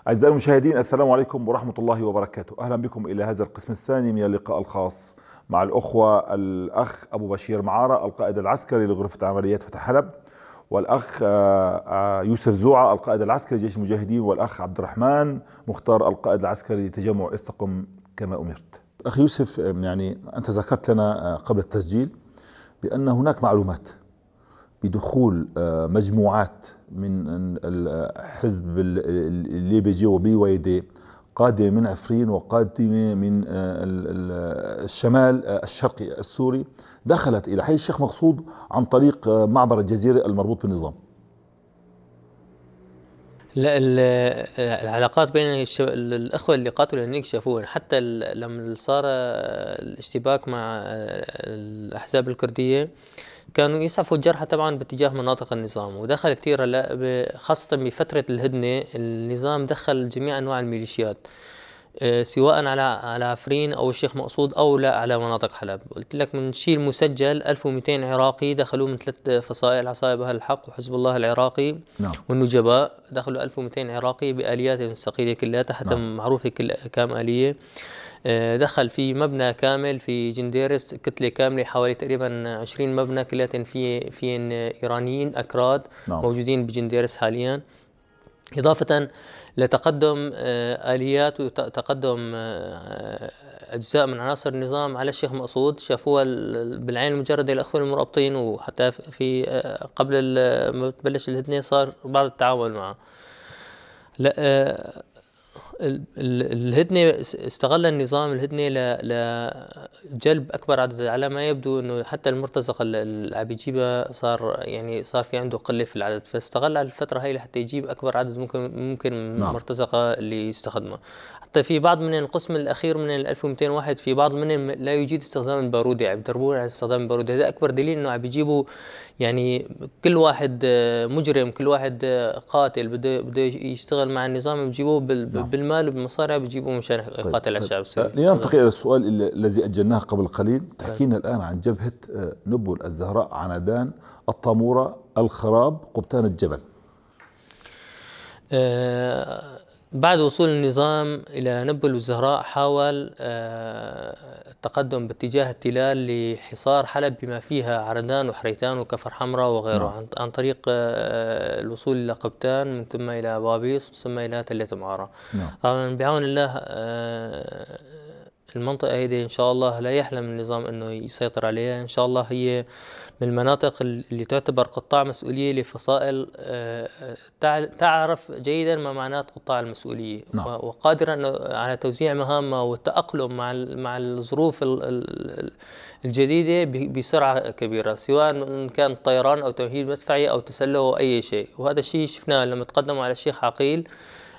أعزائي المشاهدين، السلام عليكم ورحمة الله وبركاته. أهلا بكم إلى هذا القسم الثاني من اللقاء الخاص مع الأخوة الأخ أبو بشير معارة القائد العسكري لغرفة عمليات فتح حلب، والأخ يوسف زوعة القائد العسكري لجيش المجاهدين، والأخ عبد الرحمن مختار القائد العسكري لتجمع استقم كما أمرت. أخي يوسف، يعني أنت ذكرت لنا قبل التسجيل بأن هناك معلومات بدخول مجموعات من الحزب الليبي جي وبي واي قادمة من عفرين وقادمة من الشمال الشرقي السوري، دخلت إلى حي الشيخ مقصود عن طريق معبر الجزيرة المربوط بالنظام. لا، العلاقات بين الأخوة اللي قاتلوا هنيك شافوها، حتى لما صار الاشتباك مع الأحزاب الكردية كانوا يسعفوا الجرحى طبعا باتجاه مناطق النظام، ودخل كثير هلا خاصة بفترة الهدنة النظام دخل جميع أنواع الميليشيات، سواء على عفرين او الشيخ مقصود او لا على مناطق حلب. قلت لك من الشيء المسجل 1200 عراقي دخلوا من ثلاث فصائل: عصائب اهل الحق وحزب الله العراقي نعم. والنجباء. دخلوا 1200 عراقي بآليات الثقيلة كلها حتى نعم. معروفة كام آلية. دخل في مبنى كامل في جنديرس، كتلة كاملة حوالي تقريبا 20 مبنى كلها فيهن إيرانيين أكراد. نعم. موجودين بجنديرس حاليا، إضافة لتقدم آليات وتقدم أجزاء من عناصر النظام على الشيخ مقصود. شافوها بالعين المجردة الأخوة المرابطين، وحتى في قبل ما تبلش الهدنة صار بعض التعامل معه. لا، الهدنة استغل النظام الهدنة لجلب أكبر عدد. على ما يبدو أنه حتى المرتزقة اللي عم يجيبها صار في عنده قلة في العدد، فاستغل على الفترة هاي لحتى يجيب أكبر عدد ممكن من نعم. المرتزقة اللي يستخدمها. حتى في بعض من القسم الأخير من ال 1200 واحد، في بعض منهم لا يجيد استخدام البارودة، عم يدربون على استخدام البارودة. هذا أكبر دليل أنه عم بيجيبوا يعني كل واحد مجرم، كل واحد قاتل بده يشتغل مع النظام، بيجيبوه نعم. بالمال وبالمصاري، بيجيبوه مشان يقاتل على الشعب السوري. لننتقل إلى السؤال الذي أجلناه قبل قليل. تحكينا الآن عن جبهة نبل، الزهراء، عنادان، الطامورة، الخراب، قبطان الجبل. بعد وصول النظام إلى نبل والزهراء حاول التقدم باتجاه التلال لحصار حلب بما فيها عردان وحريتان وكفر حمراء وغيره. نعم. عن طريق الوصول إلى قبتان، من ثم إلى بابيس، ثم إلى تلة معارة. نعم. طبعا بعون الله المنطقة هذه إن شاء الله لا يحلم النظام أنه يسيطر عليها. إن شاء الله هي من المناطق اللي تعتبر قطاع مسؤولية لفصائل تعرف جيدا ما معناه قطاع المسؤولية. نعم. وقادرة على توزيع مهامها والتأقلم مع الظروف الجديدة بسرعة كبيرة، سواء كان طيران أو تمهيد مدفعي أو تسلح أو أي شيء. وهذا الشيء شفناه لما تقدموا على الشيخ عقيل.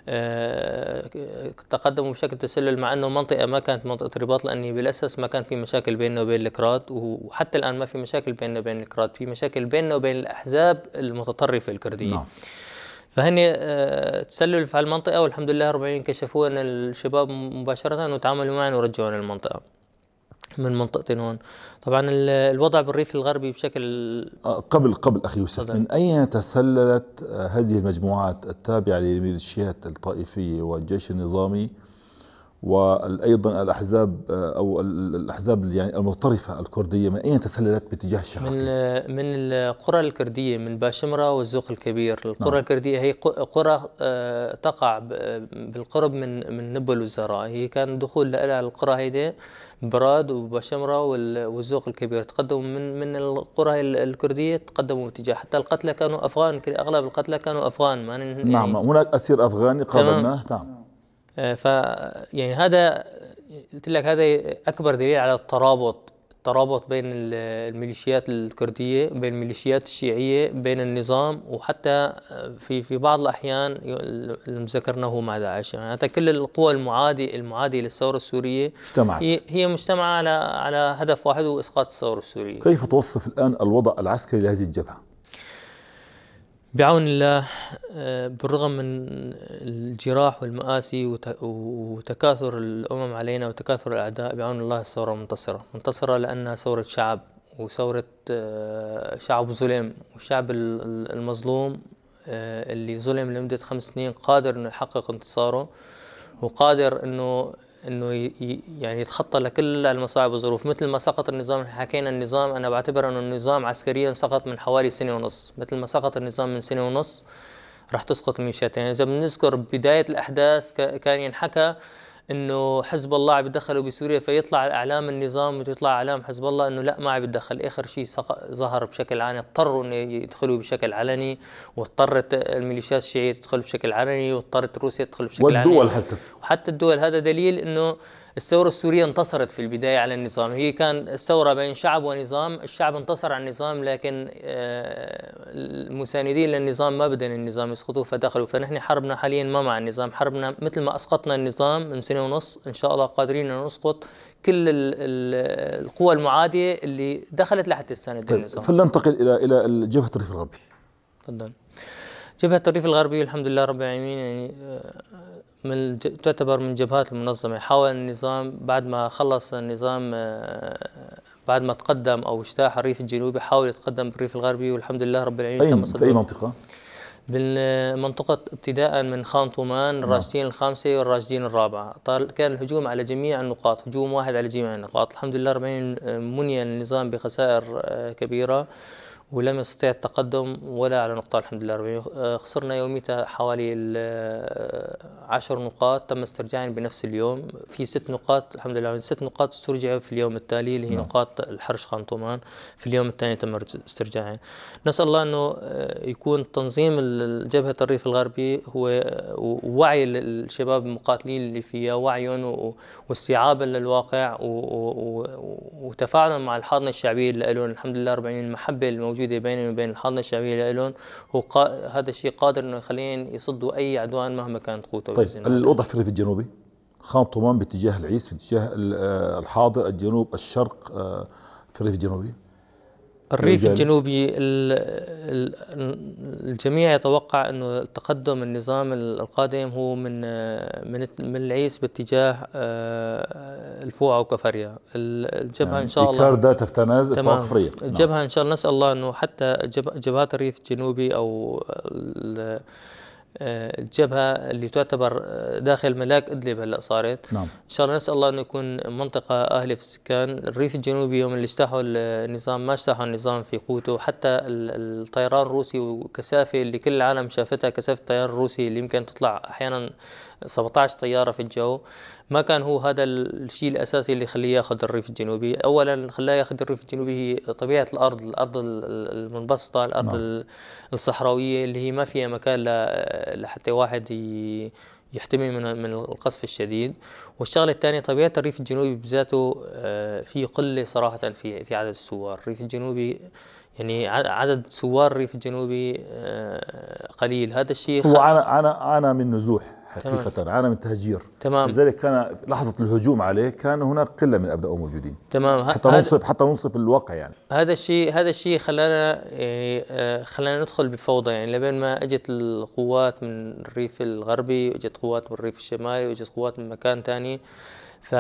تقدموا بشكل تسلل، مع انه منطقه ما كانت منطقه رباط، لاني بالاساس ما كان في مشاكل بيننا وبين الكراد، وحتى الان ما في مشاكل بيننا وبين الكراد، في مشاكل بيننا وبين الاحزاب المتطرفه الكرديه. نعم. فهن تسللوا في المنطقه، والحمد لله رب العالمين كشفوا ان الشباب مباشره وتعاملوا معنا ورجعونا المنطقه من منطقتين هون. طبعا الوضع بالريف الغربي بشكل قبل أخي يوسف، من أين تسللت هذه المجموعات التابعة للميليشيات الطائفية والجيش النظامي، وأيضا الأحزاب أو الأحزاب يعني المتطرفة الكردية، من أين تسللت باتجاه الشرقي؟ من القرى الكردية، من باشمرة والزوق الكبير. القرى نعم. الكردية هي قرى تقع بالقرب من نبل والزهراء. هي كان دخول لها على القرى هيدي براد وباشمرة والزوق الكبير. تقدموا من القرى الكردية، تقدموا باتجاه، حتى القتلى كانوا أفغان، أغلب القتلى كانوا أفغان. ما يعني نعم، هناك أسير أفغاني قابلناه. نعم. ف يعني هذا قلت لك، هذا أكبر دليل على الترابط بين الميليشيات الكردية، بين الميليشيات الشيعية، بين النظام، وحتى في بعض الأحيان اللي ذكرناه مع داعش. يعني حتى كل القوى المعادية للثورة السورية اجتمعت، هي مجتمعة على هدف واحد، هو إسقاط الثورة السورية. كيف توصف الآن الوضع العسكري لهذه الجبهة؟ بعون الله، بالرغم من الجراح والمآسي وتكاثر الأمم علينا وتكاثر الأعداء، بعون الله الثورة منتصرة لأنها ثورة شعب، وثورة شعب ظلم، والشعب المظلوم اللي ظلم لمدة 5 سنين قادر إنه يحقق انتصاره، وقادر إنه يعني يتخطى لكل المصاعب والظروف. مثل ما سقط النظام، حكينا النظام أنا بعتبر إنه النظام عسكريا سقط من حوالي 1.5 سنة، مثل ما سقط النظام من 1.5 سنة راح تسقط الميليشيات. يعني إذا بنذكر بداية الأحداث كان ينحكى انه حزب الله عم يتدخلوا بسوريا، فيطلع اعلام النظام ويطلع اعلام حزب الله انه لا ما عم يتدخل. اخر شيء ظهر بشكل علني، اضطروا انه يدخلوا بشكل علني، واضطرت الميليشيات الشيعيه تدخل بشكل علني، واضطرت روسيا تدخل بشكل علني، والدول حتى وحتى الدول. هذا دليل انه الثورة السورية انتصرت في البداية على النظام. هي كان الثورة بين شعب ونظام، الشعب انتصر على النظام، لكن المساندين للنظام ما بدهم النظام يسقطوا فدخلوا. فنحن حربنا حاليا ما مع النظام، حربنا مثل ما أسقطنا النظام من 1.5 سنة، إن شاء الله قادرين أن نسقط كل القوى المعادية اللي دخلت لحتى تساند النظام. فلننتقل إلى جبهة الريف الغربي. تفضل. جبهة الريف الغربي الحمد لله رب العالمين، يعني تعتبر من جبهات المنظمة. حاول النظام بعد ما خلص النظام، بعد ما تقدم أو اجتاح الريف الجنوبي، حاول يتقدم بالريف الغربي، والحمد لله رب العالمين تم في أي منطقة؟ بالمنطقة ابتداء من خان طومان، الراشدين الخامسة والراشدين الرابعة. كان الهجوم على جميع النقاط، هجوم واحد على جميع النقاط. الحمد لله رب العالمين مني النظام بخسائر كبيرة، ولم يستطيع التقدم ولا على نقطة. الحمد لله رب العالمين خسرنا يوميتها حوالي 10 نقاط، تم استرجاعهم بنفس اليوم. في 6 نقاط الحمد لله، 6 نقاط استرجعوا في اليوم التالي، اللي هي نقاط الحرش خان طومان. في اليوم الثاني تم استرجاعها. نسأل الله أنه يكون تنظيم جبهة الريف الغربي هو وعي الشباب المقاتلين اللي فيها، وعيهم واستيعابا للواقع وتفاعلا مع الحاضنة الشعبية اللي لهم. الحمد لله رب العالمين المحبة الموجودة بيننا وبين الحاضنة الشعبية اللي لهم، هذا الشيء قادر انه يخليهم يصدوا اي عدوان مهما كانت قوته. طيب الوضع في الريف الجنوبي، خان طومان باتجاه العيس، باتجاه الحاضر، الجنوب، الشرق، في الريف الجنوبي. الريف الجنوبي الجميع يتوقع انه تقدم النظام القادم هو من العيس باتجاه الفوعة وكفريا. الجبهة يعني ان شاء الله كاردا تفتناز الفوعة وكفريا. الجبهة ان شاء الله نسأل الله انه حتى جبهات الريف الجنوبي او الجبهة اللي تعتبر داخل ملاك إدلب هلا صارت. نعم. إن شاء الله نسأل الله أنه يكون منطقة أهلة في السكان. الريف الجنوبي يوم اللي اجتاحوا النظام ما اجتاحوا النظام في قوته، حتى الطيران الروسي وكثافة اللي كل العالم شافتها، كثافة الطيران الروسي اللي يمكن تطلع أحيانا 17 طيارة في الجو، ما كان هو هذا الشيء الأساسي اللي يخليه ياخذ الريف الجنوبي. أولا خلاه ياخذ الريف الجنوبي هي طبيعة الأرض المنبسطة، الأرض نعم. الصحراوية اللي هي ما فيها مكان لحتى واحد يحتمي من القصف الشديد. والشغله الثانيه طبيعه الريف الجنوبي بذاته في قله صراحه في عدد السوار. الريف الجنوبي يعني عدد سوار الريف الجنوبي قليل. هذا الشيء هو عانى من نزوح حقيقة، عانى من تهجير. تمام. لذلك كان لحظة الهجوم عليه كان هناك قلة من أبنائه موجودين. تمام. حتى ننصف الواقع يعني. هذا الشيء خلانا خلانا ندخل بفوضى، يعني لبين ما اجت القوات من الريف الغربي، واجت قوات من الريف الشمالي، واجت قوات من مكان ثاني. ف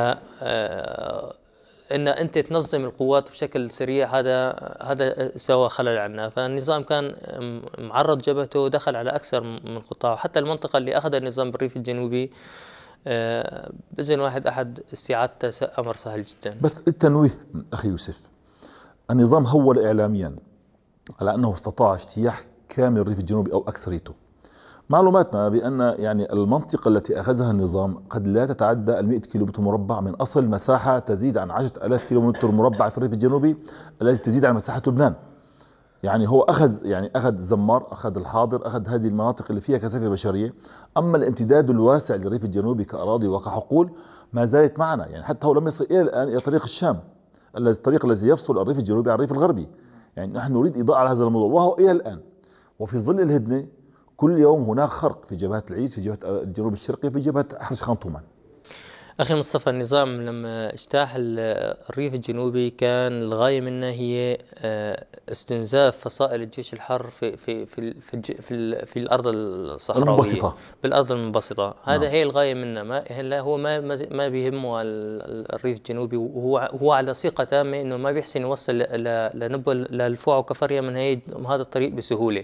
ان انت تنظم القوات بشكل سريع، هذا سوى خلل عنا. فالنظام كان معرض جبهته ودخل على اكثر من قطاع، حتى المنطقه اللي اخذ النظام بالريف الجنوبي باذن واحد احد استعادته امر سهل جدا. بس التنويه اخي يوسف، النظام هول اعلاميا على انه استطاع اجتياح كامل الريف الجنوبي او اكثريته. معلوماتنا بأن يعني المنطقة التي أخذها النظام قد لا تتعدى 100 كيلومتر مربع من أصل مساحة تزيد عن 10,000 كيلومتر مربع في الريف الجنوبي التي تزيد عن مساحة لبنان. يعني هو أخذ زمار، أخذ الحاضر، أخذ هذه المناطق اللي فيها كثافة بشرية. أما الامتداد الواسع للريف الجنوبي كأراضي وكحقول ما زالت معنا. يعني حتى هو لم يصل إلى الآن إلى طريق الشام، الطريق الذي يفصل الريف الجنوبي عن الريف الغربي. يعني نحن نريد إضاءة على هذا الموضوع، وهو إلى الآن وفي ظل الهدنة كل يوم هناك خرق في جبهة العيس، في جبهة الجنوب الشرقي، في جبهة حرش خان طومان. أخي مصطفى، النظام لما اجتاح الريف الجنوبي كان الغاية منه هي استنزاف فصائل الجيش الحر في الأرض الصحراوية المنبسطة، بالأرض المنبسطة. هذا هي الغاية منه. هو ما بيهمه الريف الجنوبي، وهو على ثقة تامة إنه ما بيحسن يوصل للفوع وكفريا من هذا الطريق بسهولة.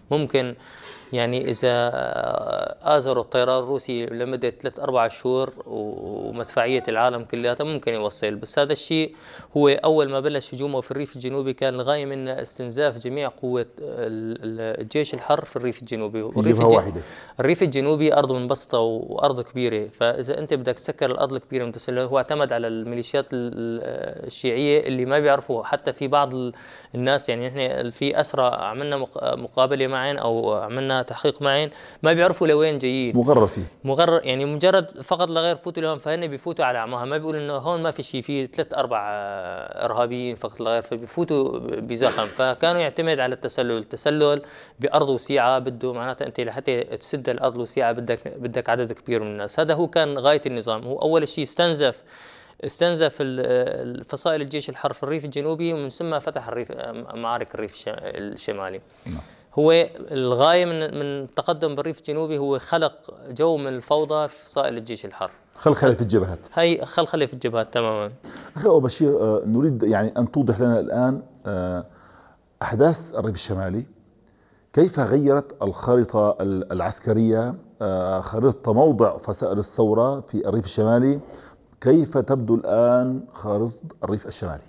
ممكن يعني إذا آزروا الطيران الروسي لمدة 3-4 شهور ومدفعية العالم كلها ممكن يوصل. بس هذا الشيء هو أول ما بلش هجومه في الريف الجنوبي كان الغاية منه استنزاف جميع قوة الجيش الحر في الريف الجنوبي. في جبهة واحدة. الريف الجنوبي أرض منبسطة وأرض كبيرة، فإذا أنت بدك تسكر الأرض الكبيرة المتسلحة، هو اعتمد على الميليشيات الشيعية اللي ما بيعرفوا. حتى في بعض الناس، يعني إحنا في أسرى عملنا مقابلة معين أو عملنا تحقيق معين، ما بيعرفوا لوين جايين، مغرر فيه، مغرر يعني مجرد فقط لغير فوتوا لهم، فهن بيفوتوا على اعماها، ما بيقولوا انه هون ما في شيء، في 3-4 ارهابيين فقط لغير، فبيفوتوا بزخم. فكانوا يعتمد على التسلل بارض وسيعه، بده معناتها انت لحتى تسد الارض الوسيعه بدك عدد كبير من الناس. هذا هو كان غايه النظام. هو اول شيء استنزف فصائل الجيش الحر في الريف الجنوبي، ومن ثم فتح معارك الريف الشمالي. هو الغاية من التقدم بالريف الجنوبي هو خلق جو من الفوضى في فصائل الجيش الحر، خلخلة في الجبهات. هي خلخلة في الجبهات تماما. أخي أبو بشير، نريد يعني أن توضح لنا الآن أحداث الريف الشمالي، كيف غيرت الخارطة العسكرية، خارطة موضع فصائل الثورة في الريف الشمالي، كيف تبدو الآن خارطة الريف الشمالي؟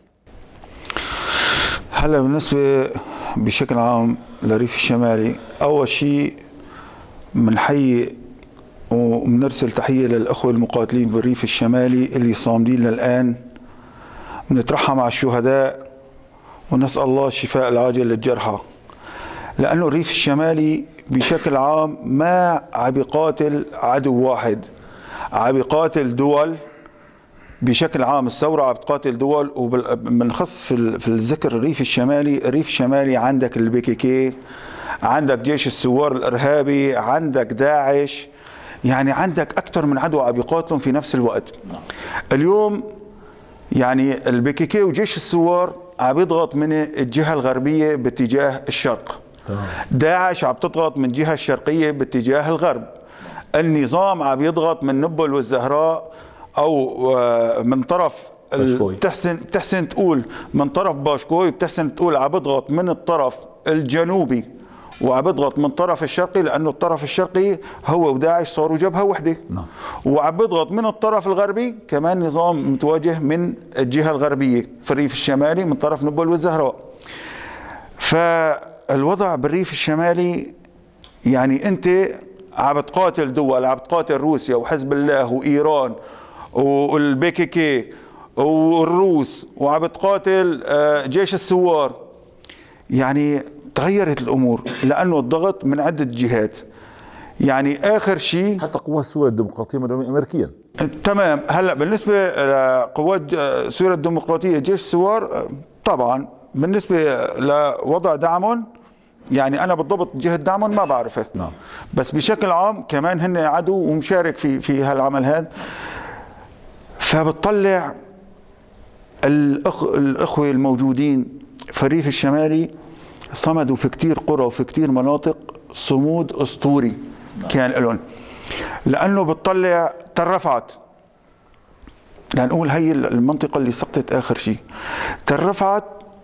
هلا بالنسبة بشكل عام للريف الشمالي، أول شيء بنحيي وبنرسل تحية للأخوة المقاتلين بالريف الشمالي اللي صامدين للآن. بنترحم على الشهداء ونسأل الله الشفاء العاجل للجرحى، لأنه الريف الشمالي بشكل عام ما عم بيقاتل عدو واحد، عم بيقاتل دول بشكل عام. الثورة عم بتقاتل دول، وبنخص في الذكر الريف الشمالي عندك البي كي كي، عندك جيش الثوار الإرهابي، عندك داعش، يعني عندك أكثر من عدو عم بيقاتلون في نفس الوقت. اليوم يعني البي كي كي وجيش الثوار عم يضغط من الجهة الغربية باتجاه الشرق، داعش عم تضغط من الجهة الشرقية باتجاه الغرب، النظام عم يضغط من نبل والزهراء او من طرف بتحسن تقول من طرف باشكوي، بتحسن تقول عم بضغط من الطرف الجنوبي وعم بضغط من الطرف الشرقي، لانه الطرف الشرقي هو وداعش صاروا جبهه وحده. وعم بضغط من الطرف الغربي كمان نظام متواجه من الجهه الغربيه في الريف الشمالي من طرف نبل والزهراء. فالوضع بالريف الشمالي يعني انت عم بتقاتل دول، عم بتقاتل روسيا وحزب الله وايران والبي كي كي والروس، وعم بتقاتل جيش الثوار. يعني تغيرت الامور لانه الضغط من عده جهات. يعني اخر شيء حتى قوات سوريا الديمقراطيه مدعومه امريكيا. تمام. هلا بالنسبه لقوات سوريا الديمقراطيه جيش الثوار، طبعا بالنسبه لوضع دعمهم، يعني انا بالضبط جهه دعمهم ما بعرفه. بس بشكل عام كمان هن عدو ومشارك في هالعمل هذا. فبتطلع الأخوة الموجودين في الريف الشمالي صمدوا في كتير قرى وفي كتير مناطق صمود أسطوري كان لهم، لأنه بتطلع ترفعت، لنقول هي المنطقة اللي سقطت آخر شيء. ترفعت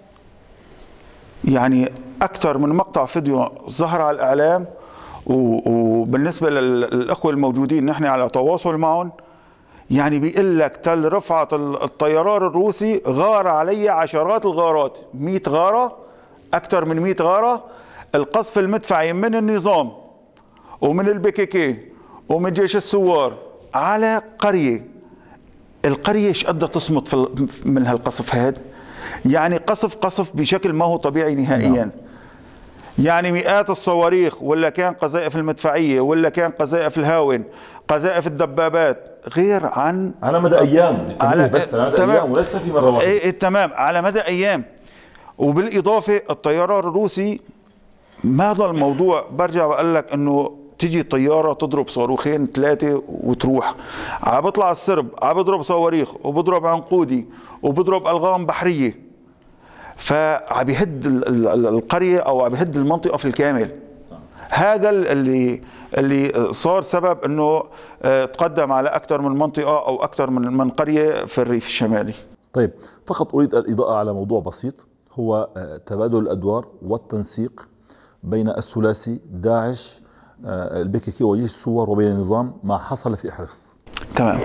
يعني أكثر من مقطع فيديو ظهر على الإعلام، وبالنسبة للأخوة الموجودين نحن على تواصل معهم، يعني بيقول لك تل رفعت الطيران الروسي غار علي عشرات الغارات، 100 غارة، أكثر من 100 غارة. القصف المدفعي من النظام ومن البي كي كي ومن جيش الثوار على قرية. القرية ايش قد تصمت من هالقصف هذا؟ يعني قصف بشكل ما هو طبيعي نهائيا. يعني مئات الصواريخ، ولا كان قذائف المدفعية، ولا كان قذائف الهاون، قذائف الدبابات، غير عن على مدى ايام، بس على مدى ايام وليس في مره واحده. تمام، على مدى ايام. وبالاضافه الطيران الروسي ما ضل الموضوع، برجع بقول لك انه تيجي طياره تضرب صاروخين 3 وتروح. عم بيطلع السرب عم بيضرب صواريخ وبضرب عنقودي وبضرب الغام بحريه، فعم بيهد القريه او عم بيهد المنطقه في الكامل. هذا اللي صار سبب انه تقدم على اكثر من منطقه او اكثر من قريه في الريف الشمالي. طيب، فقط اريد الاضاءه على موضوع بسيط، هو تبادل الادوار والتنسيق بين الثلاثي داعش البككي وجيش الثوار وبين النظام ما حصل في أحرص. تمام.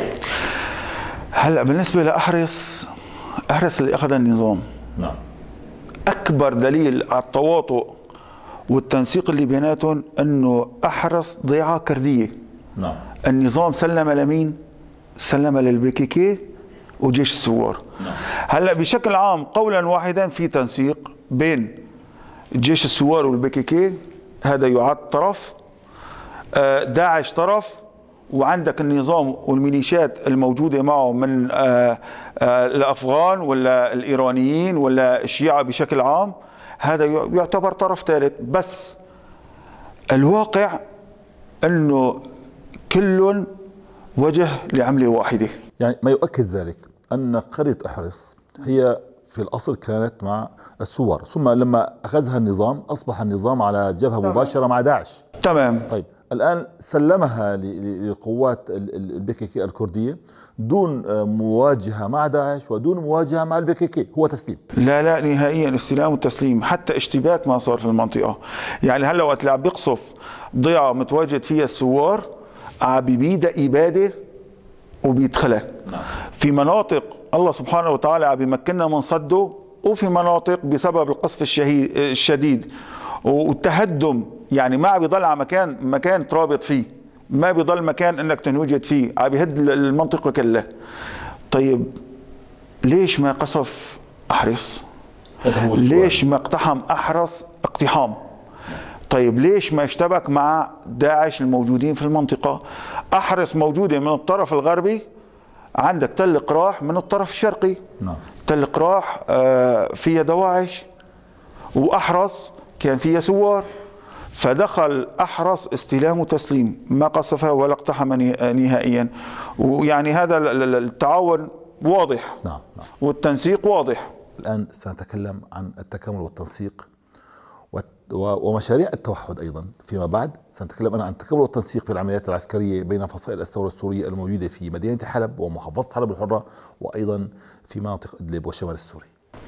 هلا بالنسبة لأحرص، أحرص اللي أخذ النظام. نعم. أكبر دليل على التواطؤ والتنسيق اللي بيناتهم أنه أحرص ضيعة كردية. نعم. النظام سلم لمين؟ سلم للبككي وجيش الثوار. نعم. هلا بشكل عام قولا واحدا في تنسيق بين جيش الثوار والبككي، هذا يعد طرف، داعش طرف، وعندك النظام والميليشيات الموجودة معه من الأفغان ولا الإيرانيين ولا الشيعة بشكل عام، هذا يعتبر طرف ثالث. بس الواقع أنه كل وجه لعملة واحدة. يعني ما يؤكد ذلك أن قرية أحرص هي في الأصل كانت مع الثوار، ثم لما أخذها النظام أصبح النظام على جبهة مباشرة مع داعش. تمام. طيب الآن سلمها لقوات البككي الكردية دون مواجهة مع داعش ودون مواجهة مع البككي، هو تسليم؟ لا لا نهائيا، استلام وتسليم، حتى اشتباك ما صار في المنطقة. يعني هلا وقت اللي عم بيقصف ضيعة متواجد فيها الثوار عم بيبيدها إبادة وبيدخلها. نعم. في مناطق الله سبحانه وتعالى عم بيمكننا من صده، وفي مناطق بسبب القصف الشديد والتهدم، يعني ما عم بيضل على مكان ترابط فيه، ما بيضل مكان انك تنوجد فيه، عم بيهد المنطقة كلها. طيب ليش ما قصف أحرص؟ ليش ما اقتحم أحرص اقتحام؟ طيب ليش ما اشتبك مع داعش الموجودين في المنطقة؟ أحرص موجودة من الطرف الغربي، عندك تل قراح من الطرف الشرقي. نعم. تل قراح فيها دواعش، وأحرص كان فيها ثوار، فدخل أحرص استلام وتسليم، ما قصفها ولا اقتحم نهائيا. ويعني هذا التعاون واضح. نعم. نعم. والتنسيق واضح. الآن سنتكلم عن التكامل والتنسيق ومشاريع التوحد أيضا فيما بعد. سنتكلم أنا عن التكامل والتنسيق في العمليات العسكرية بين فصائل الثورة السورية الموجودة في مدينة حلب ومحافظة حلب الحرة، وأيضا في مناطق إدلب والشمال السوري.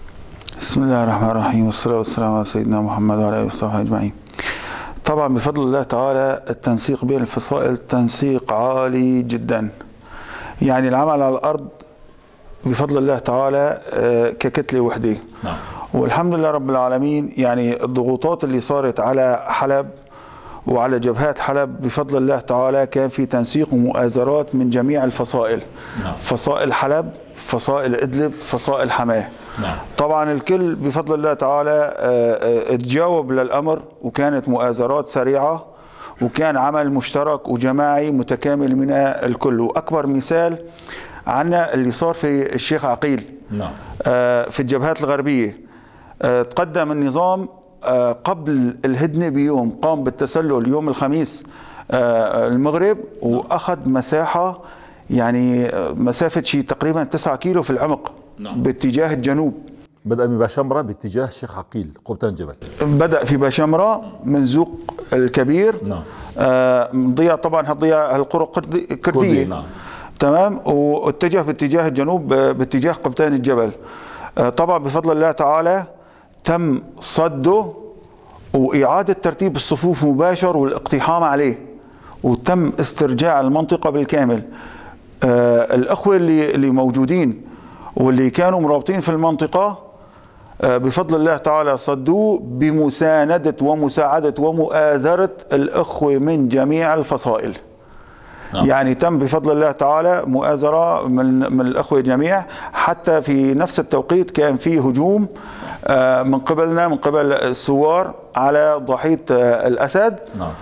بسم الله الرحمن الرحيم، والصلاة والسلام على سيدنا محمد وعلى آله وصحبه أجمعين. طبعا بفضل الله تعالى التنسيق بين الفصائل تنسيق عالي جدا. يعني العمل على الأرض بفضل الله تعالى ككتلة وحدة. نعم. والحمد لله رب العالمين. يعني الضغوطات اللي صارت على حلب وعلى جبهات حلب بفضل الله تعالى كان في تنسيق ومؤازرات من جميع الفصائل. نعم. فصائل حلب، فصائل إدلب، فصائل حماه. نعم. طبعا الكل بفضل الله تعالى تجاوب للأمر، وكانت مؤازرات سريعة، وكان عمل مشترك وجماعي متكامل من الكل. وأكبر مثال عنا اللي صار في الشيخ عقيل. نعم. في الجبهات الغربية تقدم النظام قبل الهدنة بيوم، قام بالتسلل يوم الخميس المغرب، وأخذ مساحة، يعني مسافة شيء تقريبا 9 كيلو في العمق. نعم. باتجاه الجنوب. بدأ من باشمرة باتجاه الشيخ عقيل قبتان جبل. بدأ في باشمرة من زوق الكبير. نعم. ضياء طبعا هالضياء هالقرى كردية. نعم. تمام. واتجه باتجاه الجنوب باتجاه قبتان الجبل. طبعا بفضل الله تعالى تم صده وإعادة ترتيب الصفوف مباشر والاقتحام عليه، وتم استرجاع المنطقة بالكامل. الأخوة اللي موجودين واللي كانوا مرابطين في المنطقة بفضل الله تعالى صدوه بمساندة ومساعدة ومؤازرة الأخوة من جميع الفصائل. نعم. يعني تم بفضل الله تعالى مؤازرة من الأخوة جميع. حتى في نفس التوقيت كان في هجوم من قبلنا، من قبل الثوار على ضحية الأسد. نعم.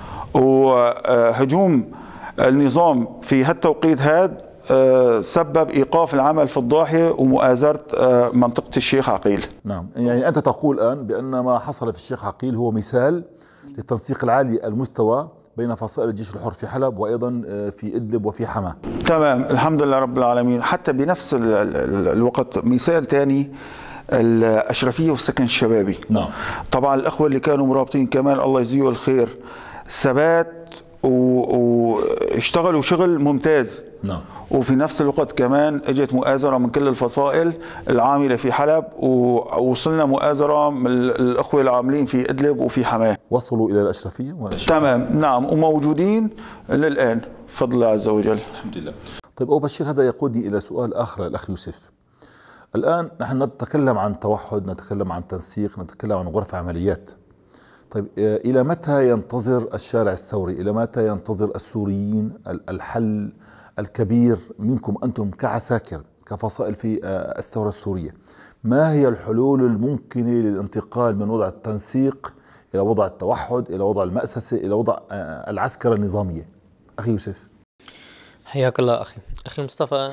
وهجوم النظام في هالتوقيت هذا سبب إيقاف العمل في الضاحية ومؤازرة منطقة الشيخ عقيل. نعم. يعني أنت تقول الآن بأن ما حصل في الشيخ عقيل هو مثال للتنسيق العالي المستوى بين فصائل الجيش الحر في حلب وأيضا في إدلب وفي حماه. تمام. الحمد لله رب العالمين. حتى بنفس الوقت مثال ثاني الأشرفية والسكن الشبابي. نعم. طبعا الأخوة اللي كانوا مرابطين كمان الله يجزيه الخير، ثبات واشتغلوا شغل ممتاز. نعم. وفي نفس الوقت كمان اجت مؤازرة من كل الفصائل العاملة في حلب، ووصلنا مؤازرة من الأخوة العاملين في إدلب وفي حماة. وصلوا إلى الأشرفية تمام، نعم، وموجودين للآن بفضل الله عز وجل. الحمد لله. طيب أبو بشير، هذا يقودني إلى سؤال آخر الأخ يوسف. الآن نحن نتكلم عن توحد، نتكلم عن تنسيق، نتكلم عن غرف عمليات. طيب إلى متى ينتظر الشارع الثوري، إلى متى ينتظر السوريين الحل الكبير منكم أنتم كعساكر كفصائل في الثورة السورية؟ ما هي الحلول الممكنة للانتقال من وضع التنسيق إلى وضع التوحد، إلى وضع المأسسة، إلى وضع العسكرة النظامية؟ أخي يوسف. حياك الله أخي مصطفى.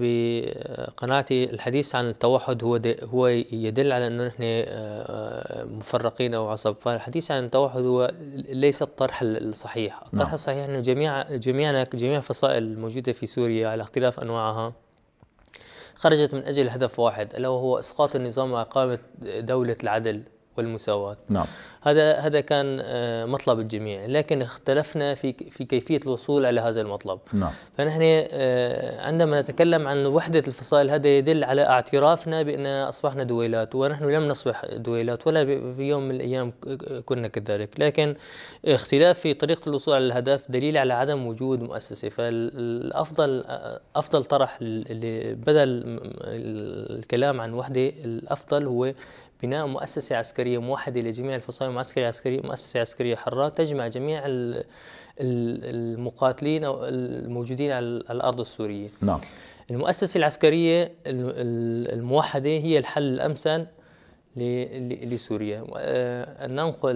بقناعتي الحديث عن التوحد هو يدل على أنه نحن مفرقين أو عصب. فالحديث عن التوحد هو ليس الطرح الصحيح. الطرح الصحيح أنه جميع الفصائل الموجودة في سوريا على اختلاف أنواعها خرجت من أجل هدف واحد، ألا وهو إسقاط النظام وإقامة دولة العدل والمساواة. نعم. هذا كان مطلب الجميع، لكن اختلفنا في كيفية الوصول على هذا المطلب. نعم. فنحن عندما نتكلم عن وحدة الفصائل هذا يدل على اعترافنا بأن أصبحنا دويلات، ونحن لم نصبح دويلات ولا في يوم من الأيام كنا كذلك، لكن اختلاف في طريقة الوصول على الهدف دليل على عدم وجود مؤسسة. فالأفضل طرح اللي بدل الكلام عن وحدة، الأفضل هو بناء مؤسسة عسكرية موحدة لجميع الفصائل، مؤسسة عسكرية حرة تجمع جميع المقاتلين أو الموجودين على الأرض السورية. نعم. المؤسسة العسكرية الموحدة هي الحل الأمثل لسوريا. أن ننقل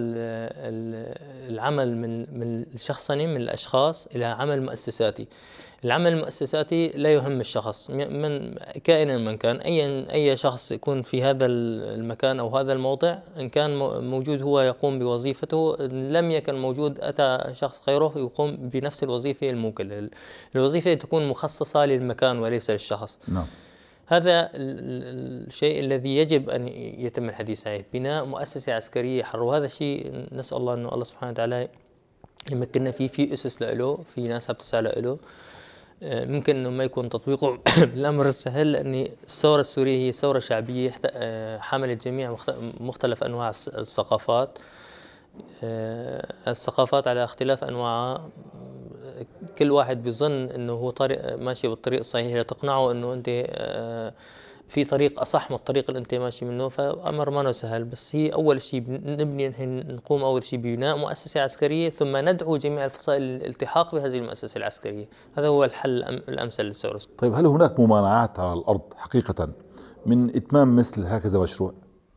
العمل من الشخصني من الأشخاص إلى عمل مؤسساتي. العمل المؤسساتي لا يهم الشخص من كائنا من كان، أي شخص يكون في هذا المكان أو هذا الموضع، إن كان موجود هو يقوم بوظيفته، إن لم يكن موجود أتى شخص غيره يقوم بنفس الوظيفة الموكلة. الوظيفة تكون مخصصة للمكان وليس للشخص. نعم. هذا الشيء الذي يجب أن يتم الحديث عنه، بناء مؤسسة عسكرية حرة. وهذا الشيء نسأل الله أنه الله سبحانه وتعالى يمكننا فيه، في أسس له، في ناس بتسعى له. ممكن أنه ما يكون تطبيقه الأمر السهل، لأن الثورة السورية هي ثورة شعبية حملت جميع مختلف أنواع الثقافات على اختلاف أنواعها. كل واحد بيظن أنه هو ماشي بالطريق الصحيح لتقنعه أنه أنت في طريق أصح من الطريق اللي أنت ماشي منه. فأمر ما سهل، بس هي أول شيء نقوم أول شيء ببناء مؤسسة عسكرية، ثم ندعو جميع الفصائل للالتحاق بهذه المؤسسة العسكرية. هذا هو الحل الأمثل للثورة. طيب هل هناك ممانعات على الأرض حقيقة من إتمام مثل هكذا مشروع؟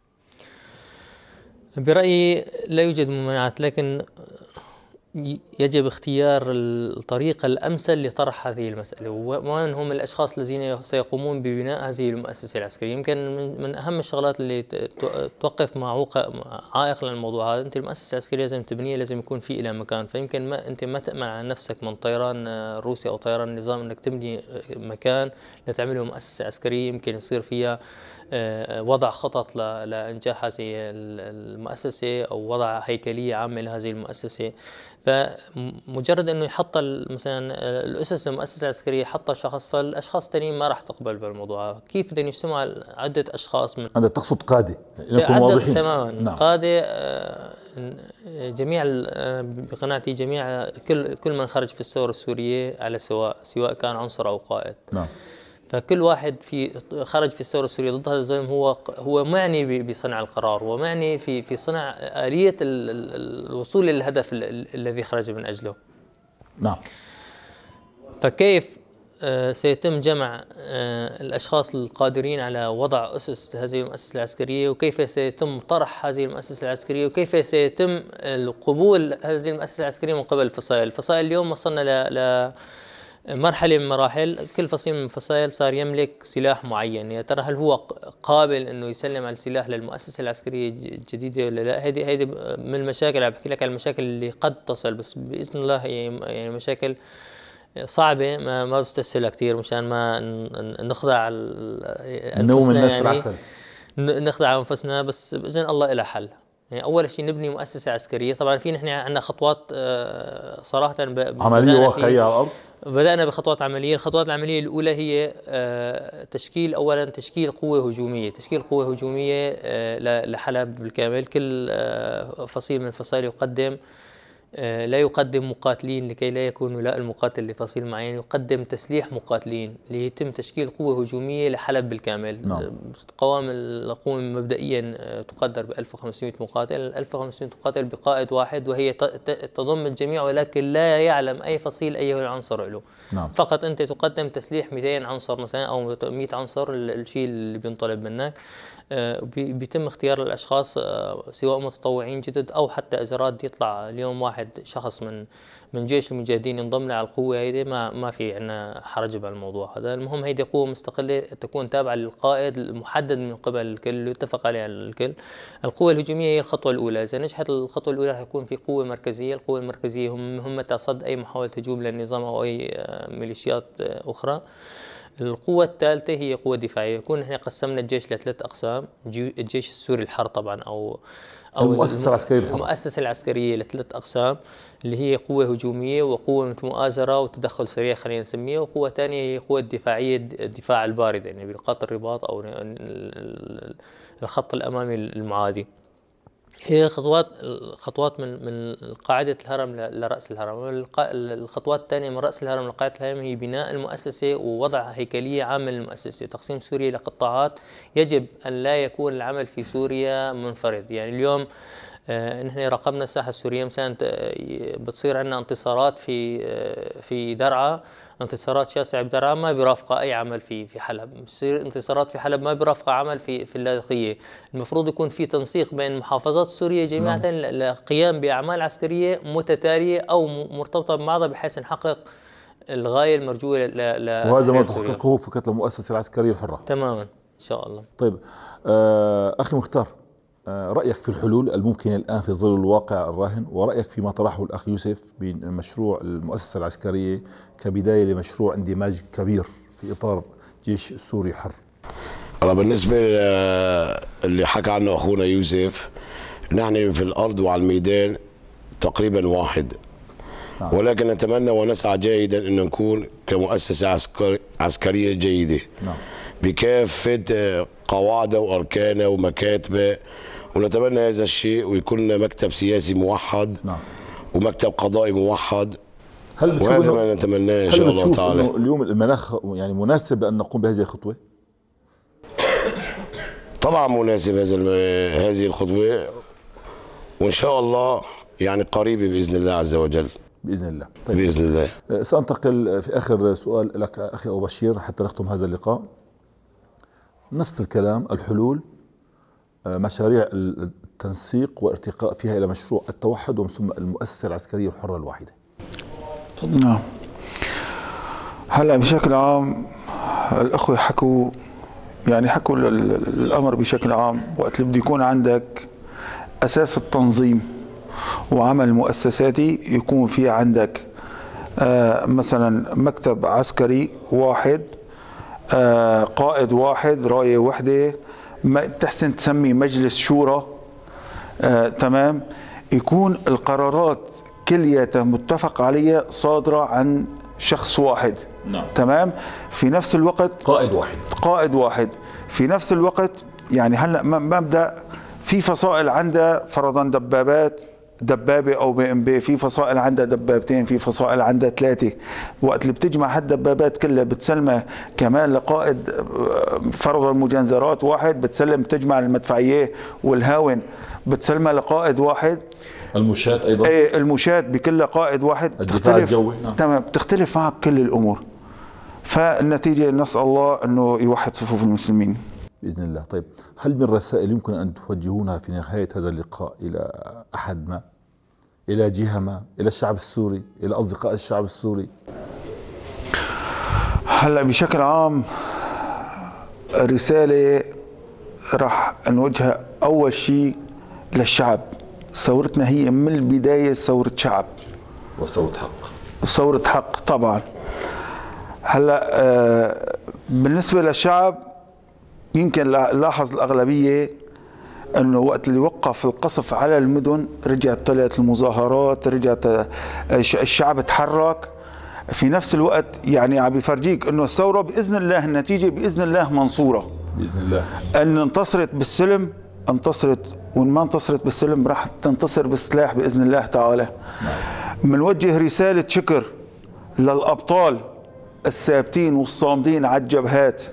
برأيي لا يوجد ممانعات، لكن يجب اختيار الطريقة الأمثل لطرح هذه المسألة، ومن هم الأشخاص الذين سيقومون ببناء هذه المؤسسة العسكرية. يمكن من أهم الشغلات اللي توقف عائق للموضوع هذا، أنت المؤسسة العسكرية لازم تبنيها، لازم يكون في إلى مكان. فيمكن أنت ما تأمن على نفسك من طيران روسي أو طيران النظام أنك تبني مكان لتعمله مؤسسة عسكرية يمكن يصير فيها وضع خطط لإنجاح هذه المؤسسة، أو وضع هيكلية عامة لهذه المؤسسة. فمجرد انه يحط مثلا الاسس المؤسسه العسكريه حطها شخص، فالاشخاص الثانيين ما راح تقبل بالموضوع. كيف بدهم يجتمعوا عده اشخاص من هذا تقصد قاده، نكون واضحين تماما. نعم. قاده جميع بقناعتي جميع كل من خرج في الثوره السوريه على سواء كان عنصر او قائد. نعم. فكل واحد خرج في الثوره السوريه ضد هذا الظلم هو معني بصنع القرار، ومعني في صنع آلية الوصول للهدف الذي خرج من أجله. نعم. فكيف سيتم جمع الأشخاص القادرين على وضع أسس هذه المؤسسة العسكرية، وكيف سيتم طرح هذه المؤسسة العسكرية، وكيف سيتم قبول هذه المؤسسة العسكرية من قبل الفصائل. اليوم وصلنا مرحلة من مراحل كل فصيل من الفصائل صار يملك سلاح معين. يا ترى هل هو قابل انه يسلم على السلاح للمؤسسة العسكرية الجديدة ولا لا؟ هيدي من المشاكل. عم بحكي لك على المشاكل اللي قد تصل، بس بإذن الله يعني مشاكل صعبة ما بستسهلها كثير مشان ما نخضع نوم الناس في العسل، نخدع أنفسنا. بس بإذن الله إلى حل يعني اول شيء نبني مؤسسه عسكريه. طبعا في نحن عندنا خطوات صراحه عمليه واقعيه على الارض. بدأنا بخطوات عملية. الخطوات العملية الأولى هي أولا تشكيل قوة هجومية. تشكيل قوة هجومية لحلب بالكامل. كل فصيل من الفصائل لا يقدم مقاتلين لكي لا يكون ولاء المقاتل لفصيل معين، يقدم تسليح مقاتلين ليتم تشكيل قوة هجومية لحلب بالكامل. نعم. قوام القوة مبدئيا تقدر ب 1500 مقاتل. 1500 مقاتل بقائد واحد، وهي تضم الجميع ولكن لا يعلم أي فصيل أيه العنصر له. نعم. فقط أنت تقدم تسليح 200 عنصر مثلا أو 100 عنصر، الشيء اللي بينطلب منك. بيتم اختيار الاشخاص سواء متطوعين جدد او حتى اذا راد يطلع اليوم واحد شخص من جيش المجاهدين ينضم على القوه هيدي، ما في عندنا حرج بالموضوع هذا. المهم هيدي قوه مستقله تكون تابعه للقائد المحدد من قبل الكل اللي اتفق عليها الكل. القوه الهجوميه هي الخطوه الاولى. اذا نجحت الخطوه الاولى حيكون في قوه مركزيه. القوه المركزيه هم مهمتها صد اي محاوله هجوم للنظام او اي ميليشيات اخرى. القوة الثالثة هي قوة دفاعية. يكون نحن قسمنا الجيش لثلاث أقسام. الجيش السوري الحر طبعا أو المؤسسة العسكرية الحرة. المؤسسة العسكرية لثلاث أقسام، اللي هي قوة هجومية وقوة مؤازرة وتدخل سريع خلينا نسميها، وقوة ثانية هي قوة دفاعية، الدفاع البارد يعني بنقاط الرباط أو الخط الأمامي المعادي. هي خطوات من قاعدة الهرم لرأس الهرم. الخطوات الثانية من رأس الهرم لقاعدة الهرم هي بناء المؤسسة ووضع هيكلية عامة للمؤسسة. تقسيم سوريا لقطاعات. يجب أن لا يكون العمل في سوريا منفرد. يعني اليوم نحن راقبنا الساحة السورية مثلا، بتصير عندنا انتصارات في درعا، انتصارات شاسعة بدرعا ما برافقة أي عمل في حلب. بتصير انتصارات في حلب ما برافقة عمل في اللاذقية. المفروض يكون في تنسيق بين المحافظات السورية جميعا للقيام بأعمال عسكرية متتالية أو مرتبطة ببعضها بحيث نحقق الغاية المرجوة وهذا ما تحققه فكرة المؤسسة العسكرية الحرة تماما إن شاء الله. طيب أخي مختار، رأيك في الحلول الممكنة الآن في ظل الواقع الراهن، ورأيك فيما طرحه الأخ يوسف بمشروع المؤسسة العسكرية كبداية لمشروع اندماج كبير في إطار جيش سوري حر. بالنسبة اللي حكى عنه أخونا يوسف، نحن في الأرض وعلى الميدان تقريبا واحد. نعم. ولكن نتمنى ونسعى جيدا أن نكون كمؤسسة عسكرية جيدة. نعم. بكافة قواعده وأركانه ومكاتبه، ونتمنى هذا الشيء ويكون لنا مكتب سياسي موحد. نعم. ومكتب قضائي موحد. وهذا ما نتمناه إن شاء الله تعالى. إنه اليوم المناخ يعني مناسب أن نقوم بهذه الخطوة؟ طبعا مناسب هذه الخطوة، وإن شاء الله يعني قريبة بإذن الله عز وجل. بإذن الله. طيب. بإذن الله. سأنتقل في آخر سؤال لك أخي أبو بشير حتى نختم هذا اللقاء. نفس الكلام، الحلول، مشاريع التنسيق وارتقاء فيها إلى مشروع التوحد ومن ثم المؤسسة العسكرية الحرة الواحدة. نعم. هلا بشكل عام الأخوة حكوا الأمر بشكل عام. وقت اللي بده يكون عندك أساس التنظيم وعمل مؤسساتي، يكون في عندك مثلا مكتب عسكري واحد، قائد واحد، راية واحدة، تحسن تسمي مجلس شورى. تمام. يكون القرارات كلياتها متفق عليها صادرة عن شخص واحد. نعم. تمام. في نفس الوقت قائد واحد. في نفس الوقت يعني هلا مبدأ في فصائل عندها فرضا دبابة أو BMW، في فصائل عندها دبابتين، في فصائل عندها 3. وقت اللي بتجمع هالدبابات كلها بتسلمها كمان لقائد فرضا المجنزرات واحد، بتجمع المدفعية والهاون بتسلمها لقائد واحد. المشاة أيضا. ايه المشاة بكلها قائد واحد. الدفاع الجوي. نعم. تمام. بتختلف معك كل الأمور. فالنتيجة نسأل الله أنه يوحد صفوف المسلمين بإذن الله. طيب، هل من رسائل يمكن أن توجهونها في نهاية هذا اللقاء إلى أحد ما، إلى جهة ما، إلى الشعب السوري، إلى أصدقاء الشعب السوري؟ هلا بشكل عام رسالة راح نوجهها أول شيء للشعب. ثورتنا هي من البداية ثورة شعب وثورة حق. ثورة حق طبعا. هلا بالنسبة للشعب يمكن لاحظ الأغلبية أنه وقت اللي وقف القصف على المدن رجعت طلعت المظاهرات، رجعت الشعب تحرك في نفس الوقت. يعني عم بيفرجيك أنه الثورة بإذن الله النتيجة بإذن الله منصورة بإذن الله. أن انتصرت بالسلم انتصرت، وإن ما انتصرت بالسلم راح تنتصر بالسلاح بإذن الله تعالى. بنوجه رسالة شكر للأبطال الثابتين والصامدين على الجبهات.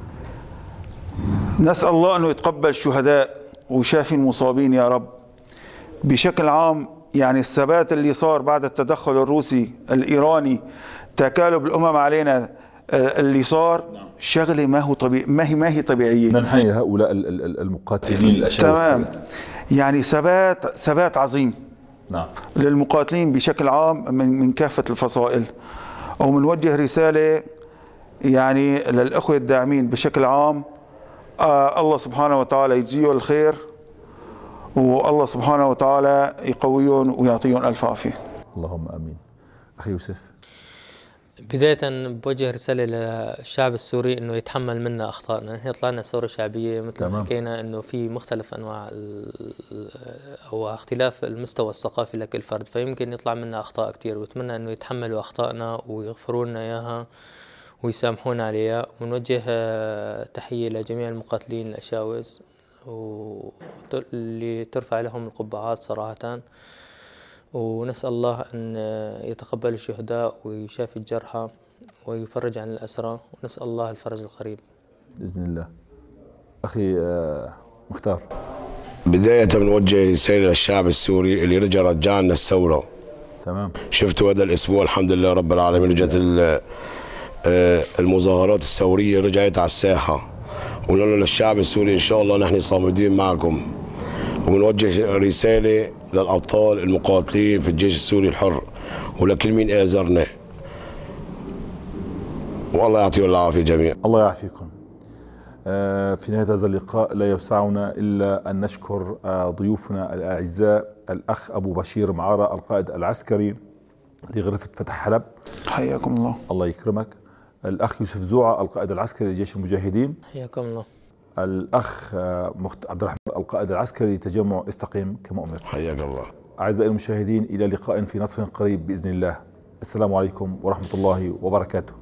نسأل الله أنه يتقبل الشهداء ويشافي المصابين يا رب. بشكل عام يعني الثبات اللي صار بعد التدخل الروسي الإيراني، تكالب الأمم علينا اللي صار شغلة ما هو طبيعي، ما هي طبيعية. ننحني لهؤلاء المقاتلين الأشياء. تمام. يعني ثبات عظيم. نعم. للمقاتلين بشكل عام من كافة الفصائل. ومنوجه رسالة يعني للأخوة الداعمين بشكل عام، الله سبحانه وتعالى يجزيه الخير، والله سبحانه وتعالى يقويهم ويعطيهم ألف عافية. اللهم آمين. أخي يوسف. بداية بوجه رسالة للشعب السوري انه يتحمل منا اخطائنا. نحن طلعنا ثورة شعبية مثل ما حكينا انه في مختلف انواع او اختلاف المستوى الثقافي لكل فرد، فيمكن يطلع منا اخطاء كثير، واتمنى انه يتحملوا اخطائنا ويغفروا لنا اياها ويسامحونا عليها. ونوجه تحية لجميع المقاتلين الاشاوز واللي ترفع لهم القبعات صراحة، ونسأل الله أن يتقبل الشهداء ويشافي الجرحى ويفرج عن الأسرى، ونسأل الله الفرج القريب بإذن الله. أخي مختار. بداية بنوجه رسالة للشعب السوري اللي رجعنا الثورة. تمام. شفتوا هذا الأسبوع الحمد لله رب العالمين رجعت المظاهرات الثورية رجعت على الساحة، ونقول للشعب السوري إن شاء الله نحن صامدين معكم. وبنوجه رسالة للأبطال المقاتلين في الجيش السوري الحر ولكل مين آزرنا، والله يعطيهم العافية جميعا. الله يعافيكم. في نهاية هذا اللقاء لا يسعنا إلا أن نشكر ضيوفنا الأعزاء، الأخ أبو بشير معارة القائد العسكري لغرفة فتح حلب، حياكم الله. الله يكرمك. الأخ يوسف زوعة القائد العسكري لجيش المجاهدين، حياكم الله. الأخ عبد الرحمن القائد العسكري لتجمع استقيم كما أمرت، حياك الله. أعزائي المشاهدين إلى لقاء في نصر قريب بإذن الله. السلام عليكم ورحمة الله وبركاته.